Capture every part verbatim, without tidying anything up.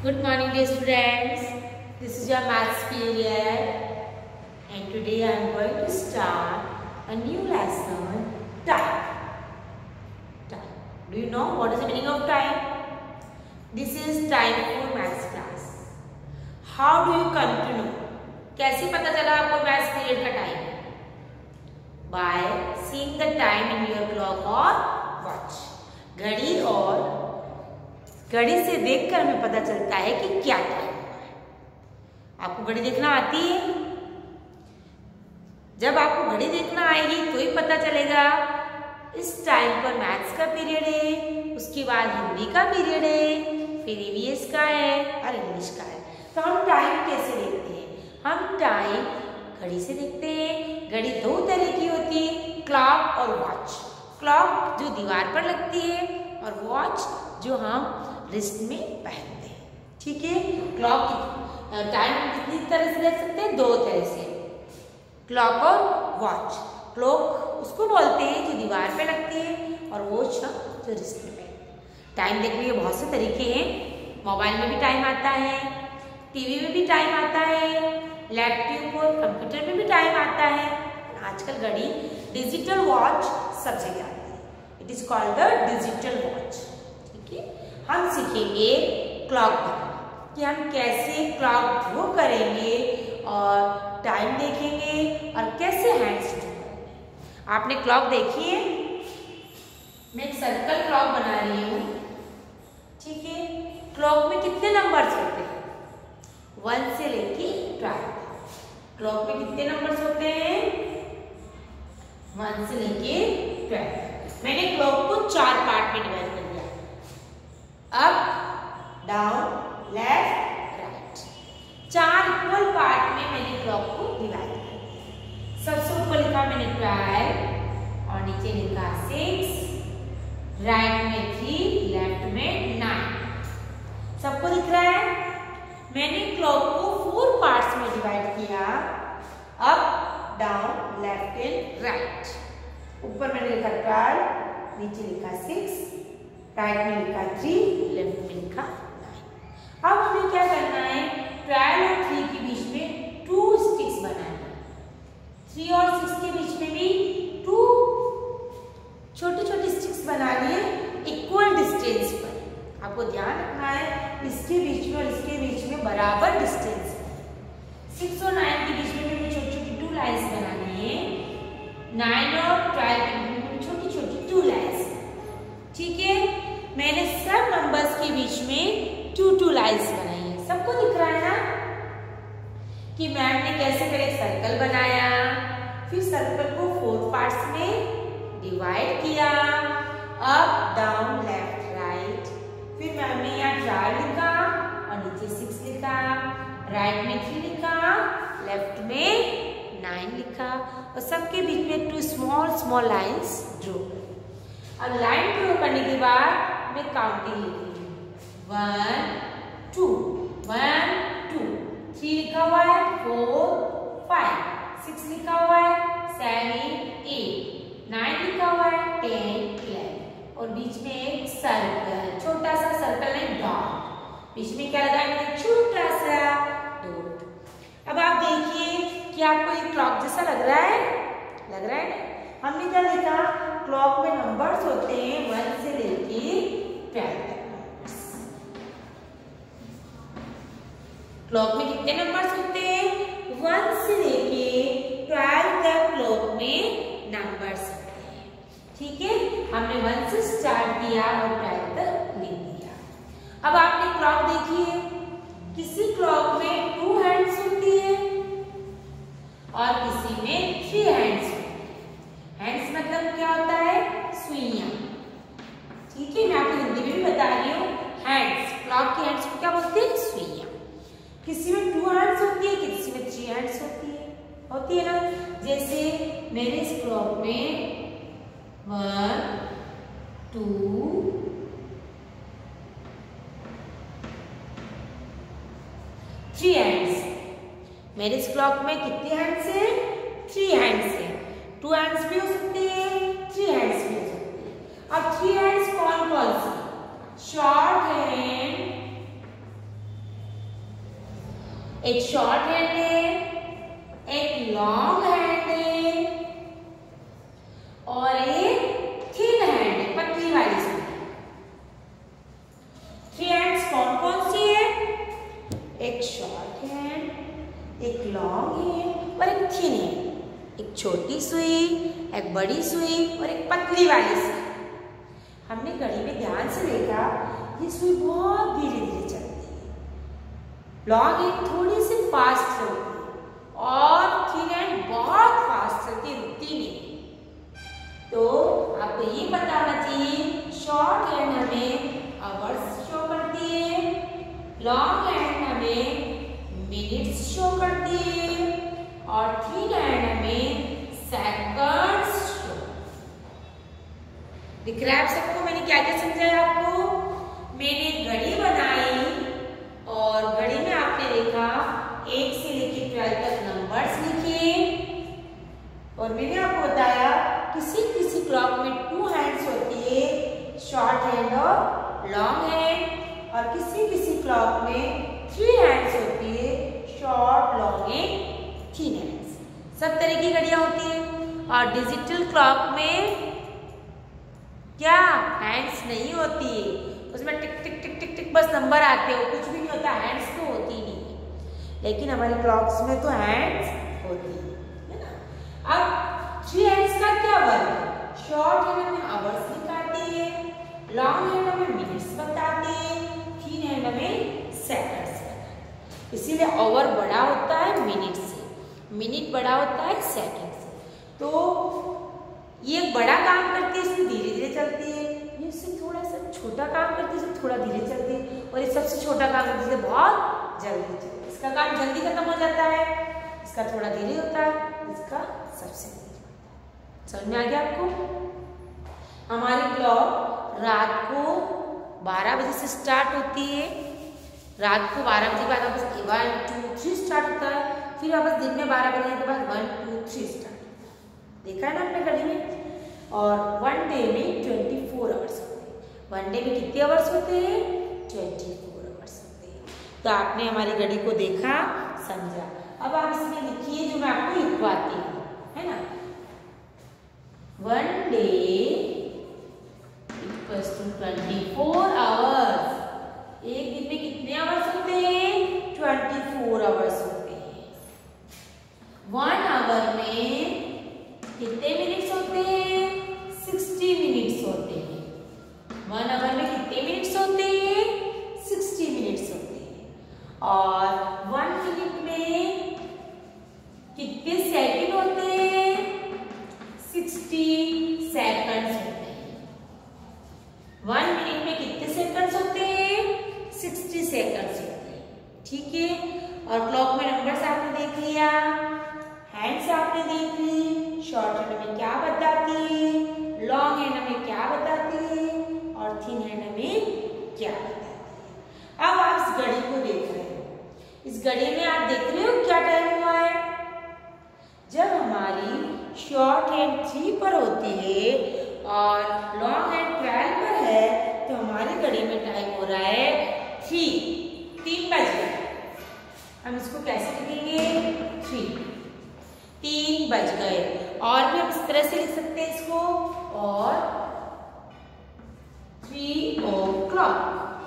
Good morning, dear students. This is your maths period, and today I am going to start a new lesson. Time. Time. Do you know what is the meaning of time? This is time for maths class. How do you come to know? कैसे पता चला आपको maths period का time? By seeing the time in your clock or watch. घड़ी और घड़ी से देखकर हमें पता चलता है कि क्या टाइम हुआ है। आपको घड़ी देखना आती है? जब आपको घड़ी देखना आएगी तो ही पता चलेगा इस टाइम पर मैथ्स का पीरियड है, उसके बाद हिंदी का पीरियड है, फिर ईवीएस का है और इंग्लिश का है। तो हम टाइम कैसे देखते हैं? हम टाइम घड़ी से देखते हैं। घड़ी दो तरह की होती है, क्लॉक और वॉच। क्लॉक जो दीवार पर लगती है और वॉच जो हम रिस्ट में पहनते हैं। ठीक है, क्लॉक टाइम कितनी तरह से देख सकते हैं? दो तरह से, क्लॉक और वॉच। क्लॉक उसको बोलते हैं जो दीवार पे लगती है और वॉच जो रिस्ट में पहनते हैं। टाइम देखने के बहुत से तरीके हैं। मोबाइल में भी टाइम आता है, टीवी में भी टाइम आता है, लैपटॉप और कंप्यूटर में भी टाइम आता है। आजकल घड़ी डिजिटल वॉच सब जगह आती है। It is called the digital watch. ठीक है, हम सीखेंगे क्लॉक बनाना कि हम कैसे क्लॉक ड्रॉ करेंगे और टाइम देखेंगे और कैसे हैंड्स ड्रॉ करेंगे। आपने क्लॉक देखी है? मैं एक सर्कल क्लॉक बना रही हूँ। ठीक है, क्लॉक में कितने नंबर्स होते हैं? वन से लेके ट्वेल्व। क्लॉक में कितने नंबर्स होते हैं? वन से लेके ट्वेल्व। मैंने क्लॉक को चार पार्ट में डिवाइड कर दिया, अप डाउन लेफ्ट राइट। चार इक्वल पार्ट में मैंने क्लॉक को डिवाइड कर दिया। सबसे ऊपर लिखा मैंने ट्वेल्व और नीचे लिखा सिक्स, राइट में थ्री, लेफ्ट में नाइन। सबको दिख रहा है? मैंने क्लॉक को फोर पार्ट्स में डिवाइड किया, up down left and right. ऊपर मैंने लिखा ट्वेल्व, नीचे लिखा सिक्स, राइट में लिखा थ्री, लेफ्ट में लिखा नाइन। अब हमें क्या करना है? ट्वेल्व और थ्री के बीच में टू स्टिक्स बनाना है। थ्री और सिक्स के बीच में भी टू छोटे छोटे स्टिक्स बनानी है इक्वल डिस्टेंस पर। आपको ध्यान रखना है इसके बीच में और इसके बीच में बराबर डिस्टेंस है। सिक्स और नाइन के बीच में भी छोटी छोटी टू लाइन्स बनानी है। नाइन और ट्वेल्व के बीच में छोटी छोटी टू लाइन्स। ठीक है, मैंने सब नंबर्स के बीच में टू टू लाइन्स बनाई है। सबको दिख रहा है ना कि मैम ने कैसे कर एक सर्कल बनाया, फिर सर्कल को फोर पार्ट्स में डिवाइड किया, अप डाउन लेफ्ट राइट। फिर मैम ने यहाँ ट्वेल्व लिखा और नीचे सिक्स लिखा, राइट में थ्री लिखा, लेफ्ट में नाइन लिखा और सबके बीच में two small small lines draw. अब लाइन ड्रॉ करने के बाद मैं काउंटिंग लिख रही हूँ। One two, one two, three लिखा हुआ है, फोर फाइव, सिक्स लिखा हुआ है, सेवन एट, नाइन लिखा हुआ है, टेन इलेवन और बीच में एक सर्कल, छोटा सा सर्कल है डॉट। बीच में क्या लगाया मैंने? छोटा सा डॉट। अब आप देखिए कि आपको ये क्लॉक जैसा लग रहा है? लग रहा है? हमने क्या देखा? क्लॉक में नंबर्स होते हैं वन से लेके ट्वेल्व तक। क्लॉक में कितने नंबर्स होते हैं? वन से लेके ट्वेल्व तक क्लॉक में नंबर्स होते हैं। ठीक है, हमने वन से स्टार्ट किया और ट्वेल्व तक लिख दिया। अब आपने क्लॉक देखी है? किसी क्लॉक में टू हैंड्स होती है और किसी में थ्री हैंड्स होती है। हैंड्स मतलब क्या होता है? सुइयां। ठीक है, मैं आपको हिंदी में भी बता रही हूँ। हैंड्स, क्लॉक की हैंड्स को क्या बोलते हैं? सुइयां। किसी में टू हैंड्स होती है, किसी में थ्री हैंड्स होती है। होती है ना? जैसे मेरे इस क्लॉक में वन टू थ्री हैंड्स। मेरे इस क्लॉक में कितने हैंड्स हैं? थ्री हैंड्स हैं। टू हैंड्स भी हो सकते हैं, थ्री हैंड्स भी हो सकते हैं। अब थ्री हैंड्स कौन कौन सी? शॉर्ट हैंड, एक शॉर्ट हैंड है, एक लॉन्ग हैंड है और एक थिन हैंड है, पतली वाली सुई। थ्री हैंड्स कौन कौन सी है? एक शॉर्ट हैंड, एक लॉन्ग हैंड और एक थिन हैंड। एक छोटी सुई, एक बड़ी सुई और एक पतली वाली सुई। हमने घड़ी में ध्यान से देखा, ये सुई बहुत धीरे धीरे चलती है। लॉन्ग हैंड थोड़ी सी फास्ट चलती है और थिन हैंड बहुत फास्ट चलती है, रुकती नहीं। तो आपको ये पता होना चाहिए, शॉर्ट हैंड हमें आवर्स शो करती है, लॉन्ग हैंड हमें मिनट्स शो करती है और थिन हैंड हमें सेकंड्स शो। दिख रहा है आप सबको मैंने क्या क्या समझाया आपको? मैंने घड़ी बनाई और घड़ी में आपने देखा एक से लेकर ट्वेल्व तक नंबर्स लिखे और मैंने आपको बताया किसी किसी क्लॉक में टू हैंड्स होती है, शॉर्ट हैंड और लॉन्ग हैंड, और किसी किसी क्लॉक में थ्री हैंड्स होती है, short, long and thin hands. सब तरह की घड़ियां होती है। और डिजिटल क्लॉक में क्या हैंड्स नहीं होती है, उसमें टिक टिक टिक टिक टिक बस नंबर आते हो, कुछ भी नहीं होता, हैंड्स तो होती नहीं। लेकिन हमारे क्लॉक्स में तो हैंड्स होती है ना। अब थ्री हैंड्स का क्या वर्क है? शॉर्ट हैंड हमें आवर्स दिखाती है, लॉन्ग हैंड हमें मिनट्स बताती है, थिन हैंड हमें सेकंड्स बताती है। इसीलिए आवर बड़ा होता है मिनट से, मिनट बड़ा होता है सेकंड से। तो ये बड़ा काम करती है, इसमें धीरे धीरे चलती है, ये इससे थोड़ा सा छोटा काम करती है, इससे थोड़ा धीरे चलती है, और ये सबसे छोटा काम करती है, बहुत जल्दी चलती है। इसका काम जल्दी खत्म हो जाता है, इसका थोड़ा धीरे होता है, इसका सबसे धीरे होता है। समझ में आ गया आपको? हमारी क्लॉक रात को बारह बजे से स्टार्ट होती है, रात को बारह बजे के बाद वापस वन टू थ्री स्टार्ट होता है, फिर वापस दिन में बारह बजे के बाद वन टू थ्री स्टार्ट होता है। देखा है ना अपने घड़ी में? और वन डे में ट्वेंटी फोर आवर्स होते हैं। वन डे में कितने आवर्स होते हैं? ट्वेंटी फोर आवर्स होते हैं। तो आपने हमारी घड़ी को देखा, समझा। अब आप इसमें लिखिए जो मैं आपको लिखवाती हूँ, है ना। One day equals to twenty four hours. एक दिन में कितने आवर्स होते हैं? ट्वेंटी फोर आवर्स होते हैं। वन आवर में कितने मिनट्स होते हैं? सिक्सटी मिनट्स होते हैं। वन आवर में कितने मिनट्स होते हैं? सिक्सटी मिनट्स होते हैं। और वन मिनट में कितने सेकंड होते हैं? सिक्सटी सेकंड्स होते हैं। वन मिनट में कितने सेकंड्स होते हैं? सिक्सटी सेकंड्स होते हैं। ठीक है। और क्लॉक में नंबर्स आपने देख लिया, हैंड्स आपने देख ली, शॉर्ट हैंड हमें क्या बताती है, लॉन्ग हैंड हमें क्या बताती है और थिन हैंड हमें क्या बताती है। अब आप इस घड़ी को देख रहे हो, इस घड़ी में आप देख रहे हो क्या टाइम हुआ है? जब हमारी शॉर्ट हैंड थ्री पर होती है और लॉन्ग हैंड ट्वेल्व पर है, तो हमारी घड़ी में टाइम हो रहा है थ्री, तीन बज गए। हम इसको कैसे लिखेंगे? थ्री, तीन बज गए। और भी हम इस तरह से लिख सकते हैं इसको, और थ्री ओ क्लॉक।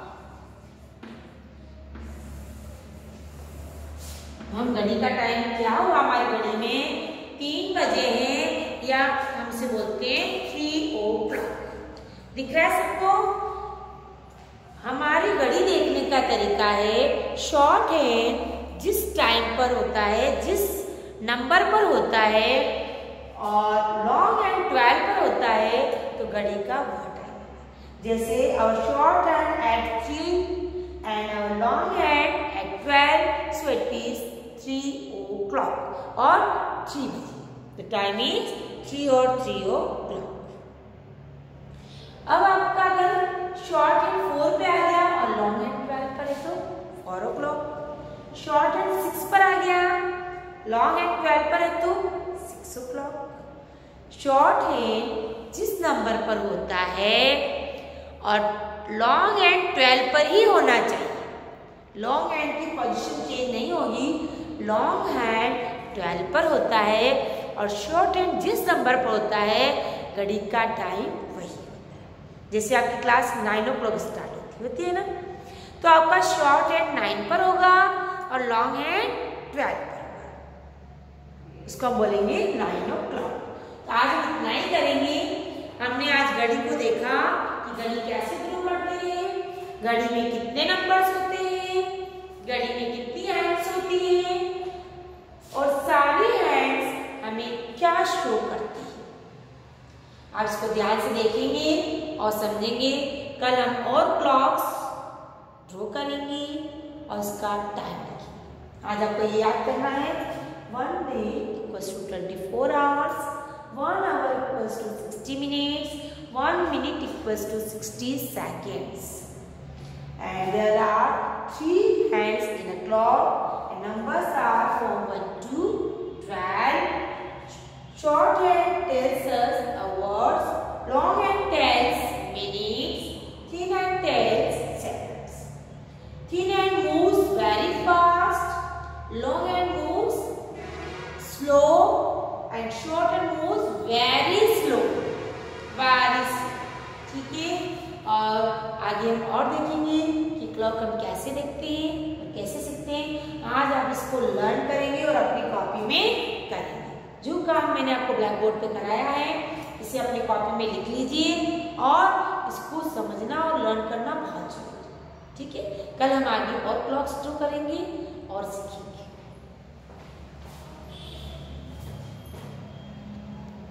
हम घड़ी का टाइम क्या हुआ? हमारी घड़ी में तीन बजे हैं, या हमसे बोलते हैं थ्री ओ क्लॉक। दिख रहा है सबको? हमारी घड़ी देखने का तरीका है, शॉर्ट हैंड जिस टाइम पर होता है, जिस नंबर पर होता है, और लॉन्ग हैंड ट्वेल्व पर होता है, तो घड़ी का वह टाइम है। जैसे our short hand at three and our long hand at twelve, so it is three o'clock और three बजे। The time is three or three o'clock। अब आपका अगर शॉर्ट हैंड फोर पे आ गया और लॉन्ग हैंड ट्वेल्व पर है तो four o'clock. Short hand six पर आ गया, लॉन्ग हैंड ट्वेल्व पर है तो six o'clock. Short hand जिस नंबर पर होता है और लॉन्ग हैंड ट्वेल्व पर ही होना चाहिए, लॉन्ग हैंड की पोजीशन चेंज नहीं होगी। लॉन्ग हैंड ट्वेल्व पर होता है और शॉर्ट हैंड जिस नंबर पर होता है घड़ी का टाइम वही होता है। जैसे आपकी class nine o'clock start होती होती है ना, तो आपका शॉर्ट हैंड नाइन पर होगा और लॉन्ग हैंड ट्वेल्व पर होगा। इसको हम बोलेंगे नाइन ओ क्लॉक। तो आज हम इतना ही करेंगे। हमने आज घड़ी को देखा कि घड़ी कैसे शुरू करते हैं, घड़ी में कितने नंबर्स होते हैं, घड़ी में कितनी हैंड्स होती हैं और सारी हैंड्स हमें क्या शो करती है। आप इसको ध्यान से देखेंगे और समझेंगे। कल हम और क्लॉक्स ड्रॉ करेंगे और उसका टाइम लिखेंगे। आज आपको ये याद करना है, one day equals to twenty four hours, one hour equals to sixty minutes, one minute equals to sixty seconds. And there are three hands in a clock and numbers are from one to twelve. Short hand tells us hours, long hand tells minutes, thin hand tells seconds. Thin hand moves very fast, long hand moves slow and short hand moves very slow, very slow. ठीक है, और आगे हम और देखेंगे कि clock हम कैसे देखते हैं और कैसे सीखते हैं। आज आप इसको लर्न करेंगे और अपनी कॉपी में करेंगे। जो काम मैंने आपको ब्लैक बोर्ड पे कराया है इसे अपनी कॉपी में लिख लीजिए और इसको समझना और लर्न करना बहुत जरूरी है। ठीक है, कल हम आगे और क्लॉक्स ड्रॉ करेंगे और सीखेंगे।